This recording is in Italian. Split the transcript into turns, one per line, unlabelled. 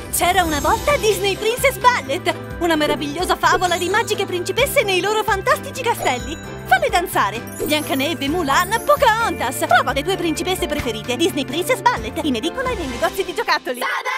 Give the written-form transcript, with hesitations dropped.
C'era una volta Disney Princess Ballet, una meravigliosa favola di magiche principesse nei loro fantastici castelli. Falle danzare! Biancaneve, Mulan, Pocahontas! Prova le tue principesse preferite. Disney Princess Ballet, in edicola e nei negozi di giocattoli.